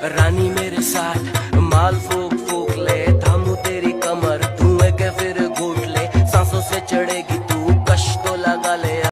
रानी मेरे साथ माल फूक फूक ले, थामू तेरी कमर धुएं के फिर घूट ले, सांसों से चढ़ेगी